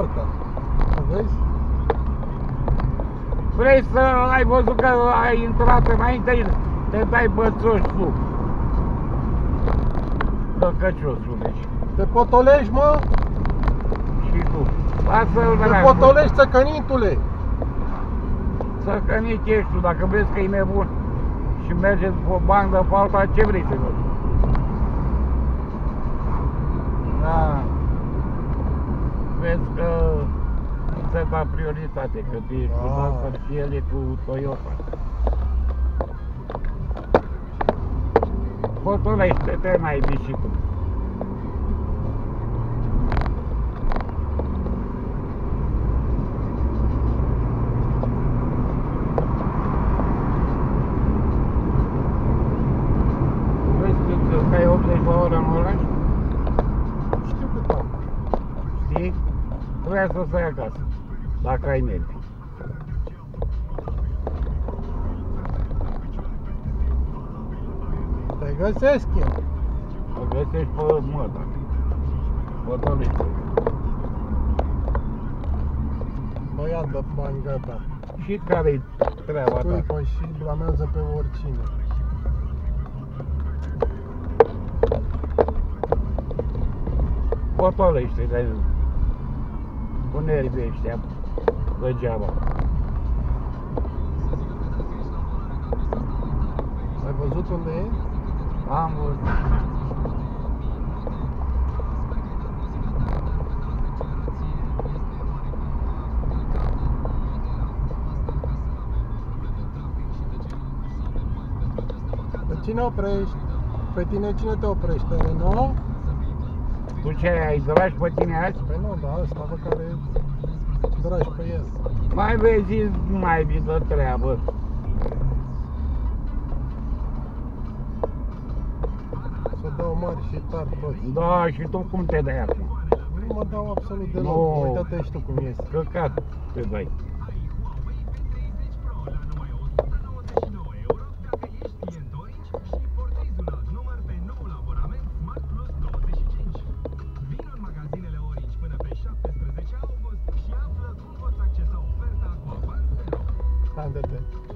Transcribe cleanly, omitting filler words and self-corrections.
soarta. Vezi? Vrei să ai văzut că ai intrat înainte, te dai bățoși sub. Dăcăciosul, deci. Te potolești, mă? Și tu. Lasă-l, Te dracu. potolești, țăcănitule! Țăcănit ești tu, dacă vezi că e nebun și merge după o bandă pe alta, ce vrei să vezi? Da. Vezi că ți-a dat prioritate, că tu ești cu Duster și el e cu Toyota. Potolește-te, n-ai și tu. Că ai 80 la oră în oraș? Știu cât am. Știi? Trebuia să stai acasă, dacă ai nervi. Te găsesc eu. O găsești pe măta. Potolește. Băiat de bani, gata. Și care-i treaba ta? Scuipă și blamează pe oricine. Potolește-te cu nervii ăștia degeaba. Ai văzut unde e? Am văzut. Pe cine oprești? Pe tine cine te oprește? Renault? Tu ce ai dragi pe tine azi? Păi nu, da, ăsta pe care dragi pe el. Mai vezi, nu mai vii de treabă. Să dau mari și tari toți. Da, și tu cum te dai acum? Nu mă dau absolut deloc. Nu. Uite-te și tu cum ești. Căcat te dai. Haide-te.